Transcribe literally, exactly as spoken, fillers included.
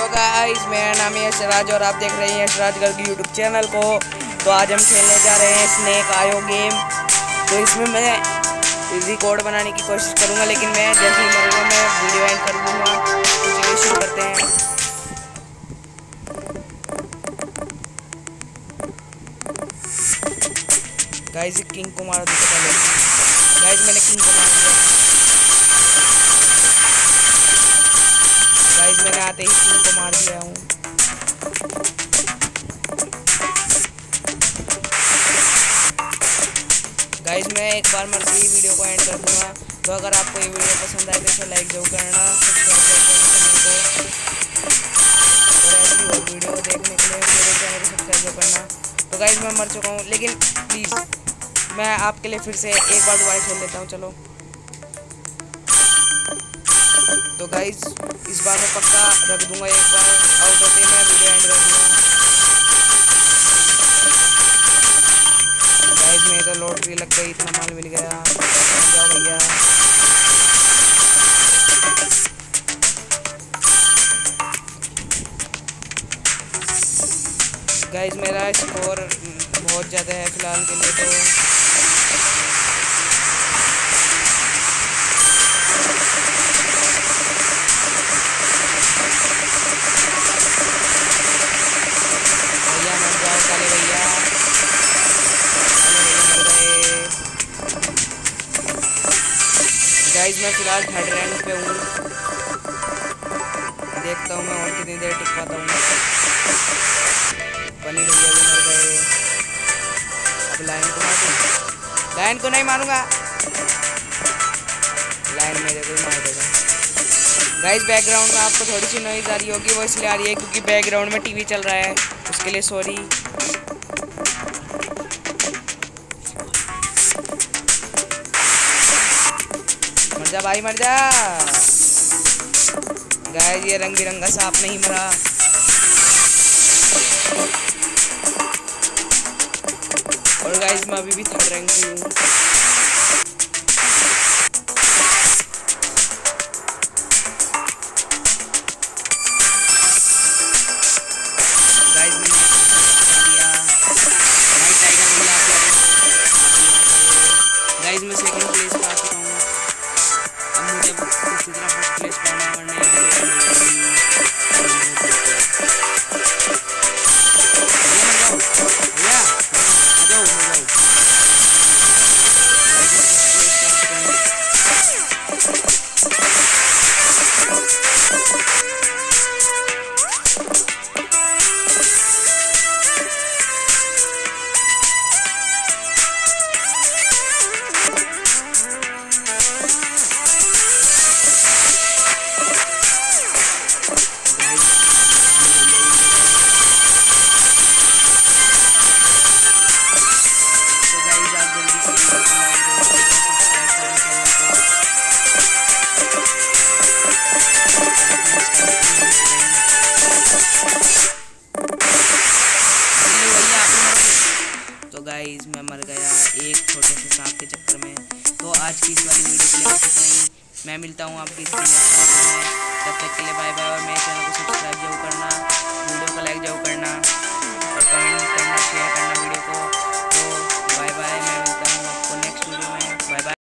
Guys, मेरा नाम है यशराज और आप देख रहे हैं यशराज गर्ग यूट्यूब चैनल को। तो आज हम खेलने जा रहे हैं स्नेक आयो गेम। तो इसमें मैं रिकॉर्ड बनाने की कोशिश करूंगा, लेकिन मैं जैसे ही मरूंगा मैं वीडियो एंड कर दूंगा। तो चलिए शुरू करते हैं। गाइस किंग को मार देते पहले। गाइस मैंने किंग को मार दिया। गाइस मैंने आते ही किंग को मार दिया हूँ। गाइस मैं एक बार मर के ही वीडियो को एंड कर दूंगा। तो अगर आपको ये वीडियो पसंद आए तो इसे लाइक जरूर करना, सब्सक्राइब करना चैनल को, और ऐसी और वीडियो देखने के लिए मेरे चैनल को सब्सक्राइब जरूर करना। तो गाइस मैं मर चुका हूँ, लेकिन प्लीज़ मैं आपके लिए फिर से एक बार दोबारा खेल लेता हूँ। चलो तो गाइस इस बार मैं पक्का रख दूंगा, एक बार आउट होते मैं वीडियो एंड कर दूंगा। गाइस मेरी तो लॉटरी लग गई, इतना माल मिल गया। जाओ भैया। गाइस मेरा स्कोर बहुत ज़्यादा है फिलहाल के लिए। तो काले भैया मर गए। गाइस मैं फिलहाल थर्ड रैंक पे हूँ। देखता हूँ मैं और कितनी देर टिक पाता हूँ। बनी भैया भी मर गए। अब लाइन को मार दूँ। लाइन को नहीं मारूंगा, लाइन मेरे को ही मार देगा। गाइस बैकग्राउंड में आपको थोड़ी सी नॉइज़ आ रही होगी, वो इसलिए आ रही है क्योंकि बैकग्राउंड में टीवी चल रहा है, उसके लिए सॉरी। मर जा भाई मर जा। गाइस ये रंग बिरंगा सांप नहीं मरा। और गाइस मैं अभी भी थर्ड रैंक पे हूँ। गाइस मैं सेकंड प्लेस पे आ चुका हूँ। अब मुझे किसी तरह फर्स्ट प्लेस पाना है, वरना भैया आ जाओ आ जाओ। तो गाइस मैं मर गया एक छोटे से सांप के चक्कर में। तो आज की इस वाली वीडियो के लिए बस इतना ही। मैं मिलता हूँ आपकी इस नेक्स्ट वीडियो में। तब तक के लिए बाय बाय। और मेरे चैनल को सब्सक्राइब जरूर करना, वीडियो को लाइक जरूर करना और कमेंट